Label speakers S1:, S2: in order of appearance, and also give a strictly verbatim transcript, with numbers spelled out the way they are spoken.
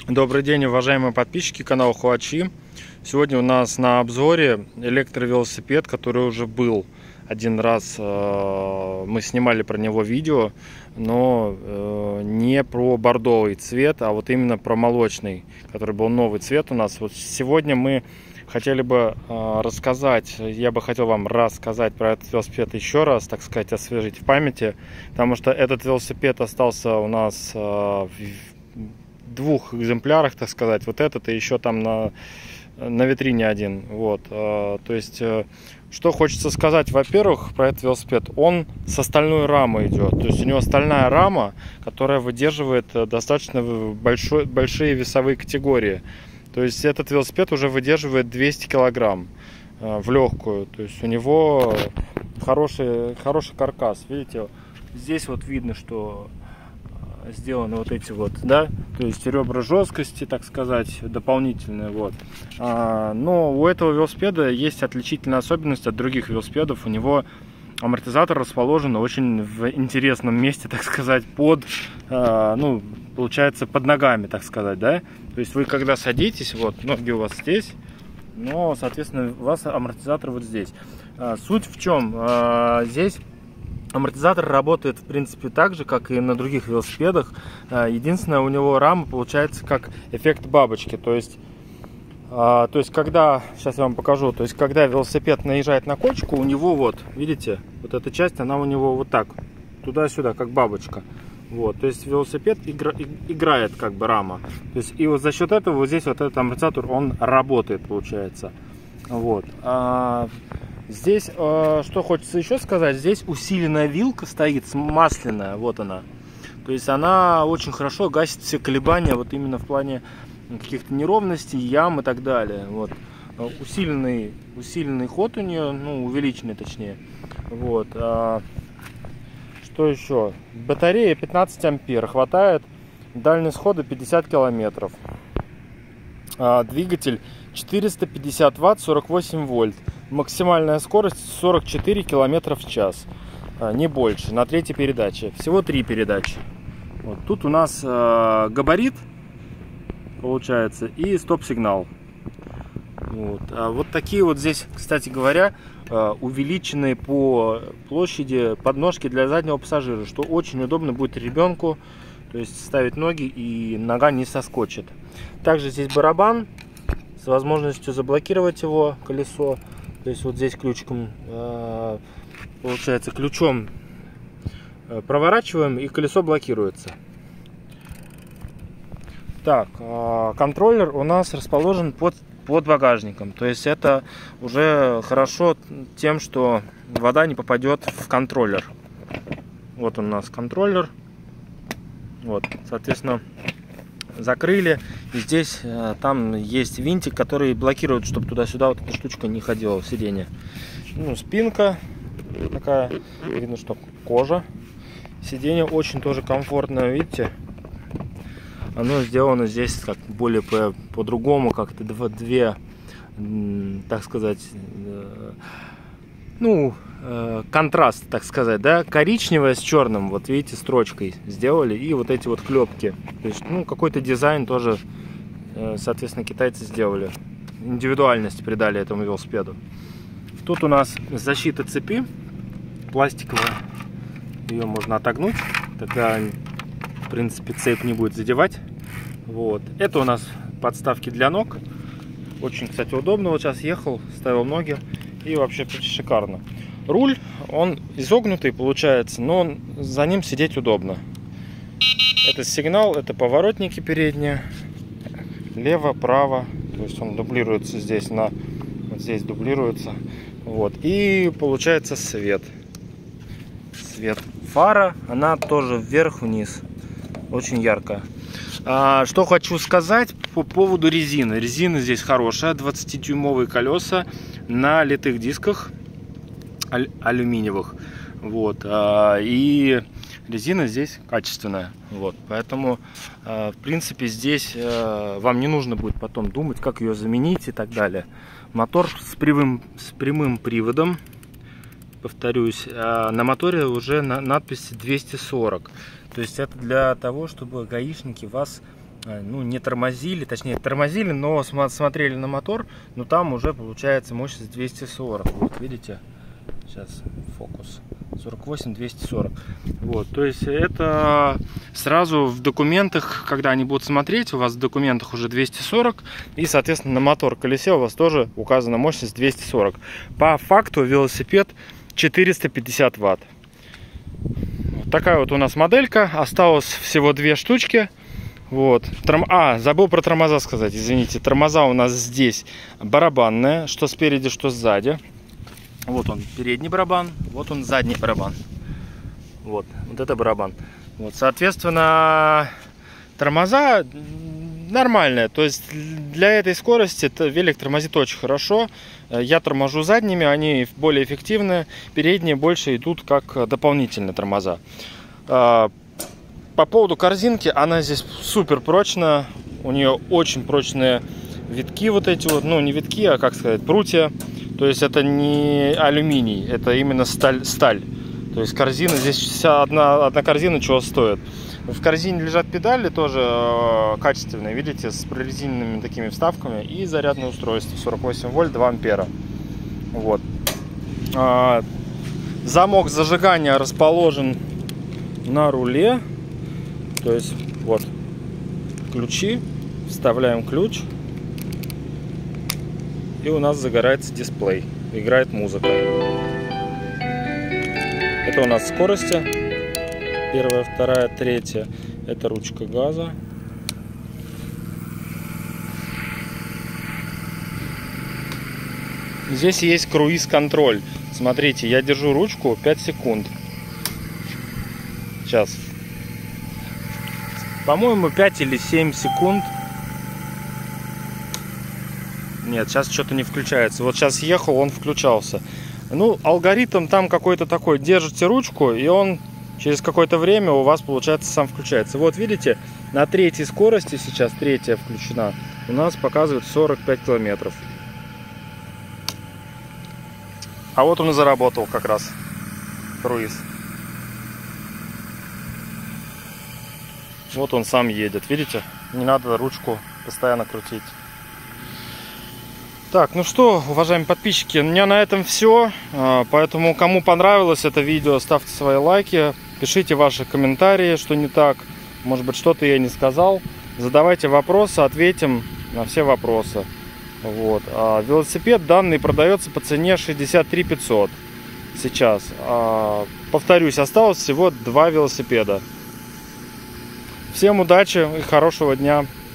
S1: Добрый день, уважаемые подписчики канала Хуачи. Сегодня у нас на обзоре электровелосипед, который уже был один раз. Мы снимали про него видео, но не про бордовый цвет, а вот именно про молочный, который был новый цвет у нас. Вот сегодня мы хотели бы рассказать, я бы хотел вам рассказать про этот велосипед еще раз, так сказать, освежить в памяти, потому что этот велосипед остался у нас в двух экземплярах, так сказать, вот этот и еще там на, на витрине один. Вот, то есть, что хочется сказать, во-первых, про этот велосипед, он с стальной рамой идет, то есть у него стальная рама, которая выдерживает достаточно большой, большие весовые категории. То есть этот велосипед уже выдерживает двести килограмм в легкую, то есть у него хороший, хороший каркас, видите, здесь вот видно, что сделаны вот эти вот, да, то есть ребра жесткости, так сказать, дополнительные, вот. А, но у этого велосипеда есть отличительная особенность от других велосипедов. У него амортизатор расположен очень в интересном месте, так сказать, под, а, ну, получается, под ногами, так сказать, да. То есть вы когда садитесь, вот, ноги у вас здесь, но, соответственно, у вас амортизатор вот здесь. А, суть в чем? А, здесь амортизатор работает, в принципе, так же, как и на других велосипедах. Единственное, у него рама получается как эффект бабочки. То есть, то есть, когда, сейчас я вам покажу, то есть, когда велосипед наезжает на кочку, у него вот, видите, вот эта часть, она у него вот так, туда-сюда, как бабочка. Вот, то есть, велосипед игра, играет как бы рама. То есть, и вот за счет этого вот здесь вот этот амортизатор, он работает, получается. Вот. Здесь, э, что хочется еще сказать, здесь усиленная вилка стоит, масляная, вот она. То есть она очень хорошо гасит все колебания, вот именно в плане каких-то неровностей, ям и так далее. Вот. Усиленный, усиленный ход у нее, ну, увеличенный точнее. Вот. А, что еще? Батарея пятнадцать ампер, хватает, дальность хода пятьдесят километров. А, двигатель четыреста пятьдесят ватт, сорок восемь вольт. Максимальная скорость сорок четыре километра в час, не больше, на третьей передаче. Всего три передачи. Вот. Тут у нас э, габарит, получается, и стоп-сигнал. Вот. А вот такие вот здесь, кстати говоря, э, увеличенные по площади подножки для заднего пассажира, что очень удобно будет ребенку, то есть ставить ноги и нога не соскочит. Также здесь барабан с возможностью заблокировать его колесо. То есть вот здесь ключиком, получается, ключом проворачиваем, и колесо блокируется. Так, контроллер у нас расположен под, под багажником. То есть это уже хорошо тем, что вода не попадет в контроллер. Вот он у нас контроллер. Вот, соответственно, закрыли. И здесь там есть винтик, который блокирует, чтобы туда-сюда вот эта штучка не ходила в сиденье. Ну, спинка такая, видно, что кожа. Сиденье очень тоже комфортное, видите. Оно сделано здесь как более по, по-другому, как-то две, так сказать, ну, контраст, так сказать, да, коричневое с черным, вот видите, строчкой сделали, и вот эти вот клепки, то есть, ну, какой-то дизайн тоже, соответственно, китайцы сделали, индивидуальность придали этому велосипеду. Тут у нас защита цепи пластиковая, ее можно отогнуть, тогда, в принципе, цепь не будет задевать. Вот, это у нас подставки для ног, очень, кстати, удобно. Вот сейчас ехал, ставил ноги, и вообще шикарно. Руль, он изогнутый получается, но за ним сидеть удобно. Это сигнал, это поворотники передние, лево, право, то есть он дублируется здесь, на, вот здесь дублируется. Вот. И получается свет. Свет. Фара, она тоже вверх-вниз, очень яркая. А, что хочу сказать по поводу резины. Резина здесь хорошая, двадцатидюймовые колеса на литых дисках аль алюминиевых. Вот. А, и резина здесь качественная. Вот. Поэтому, а, в принципе, здесь а, вам не нужно будет потом думать, как ее заменить и так далее. Мотор с прямым, с прямым приводом. Повторюсь, а на моторе уже на надпись двести сорок. То есть это для того, чтобы гаишники вас ну, не тормозили, точнее тормозили, но смотрели на мотор, но там уже получается мощность двести сорок. Вот видите, сейчас фокус сорок восемь двести сорок. Вот, то есть это сразу в документах, когда они будут смотреть, у вас в документах уже двести сорок, и соответственно на мотор колесе у вас тоже указана мощность двести сорок. По факту велосипед четыреста пятьдесят ватт. Вот такая вот у нас моделька, осталось всего две штучки. Вот. А, забыл про тормоза сказать, извините. Тормоза у нас здесь барабанные, что спереди, что сзади. Вот он передний барабан, вот он задний барабан. Вот, вот это барабан. Вот, соответственно, тормоза нормальные. То есть для этой скорости велик тормозит очень хорошо. Я торможу задними, они более эффективны. Передние больше идут как дополнительные тормоза. По поводу корзинки, она здесь супер прочная. У нее очень прочные витки вот эти вот. Ну, не витки, а, как сказать, прутья. То есть это не алюминий, это именно сталь. сталь. То есть корзина, здесь вся одна, одна корзина чего стоит. В корзине лежат педали тоже э, качественные, видите, с прорезиненными такими вставками. И зарядное устройство сорок восемь вольт, два ампера. Вот. А, замок зажигания расположен на руле. То есть вот ключи, вставляем ключ. И у нас загорается дисплей, играет музыка. Это у нас скорости. Первая, вторая, третья. Это ручка газа. Здесь есть круиз-контроль. Смотрите, я держу ручку пять секунд. Сейчас. По-моему, пять или семь секунд. Нет, сейчас что-то не включается. Вот сейчас ехал, он включался. Ну, алгоритм там какой-то такой. Держите ручку, и он через какое-то время у вас, получается, сам включается. Вот видите, на третьей скорости, сейчас третья включена, у нас показывает сорок пять километров. А вот он и заработал как раз. Круиз. Вот он сам едет, видите? Не надо ручку постоянно крутить. Так, ну что, уважаемые подписчики, у меня на этом все. Поэтому, кому понравилось это видео, ставьте свои лайки, пишите ваши комментарии, что не так. Может быть, что-то я не сказал. Задавайте вопросы, ответим на все вопросы. Вот. А велосипед данный продается по цене шестьдесят три пятьсот сейчас. А, повторюсь, осталось всего два велосипеда. Всем удачи и хорошего дня.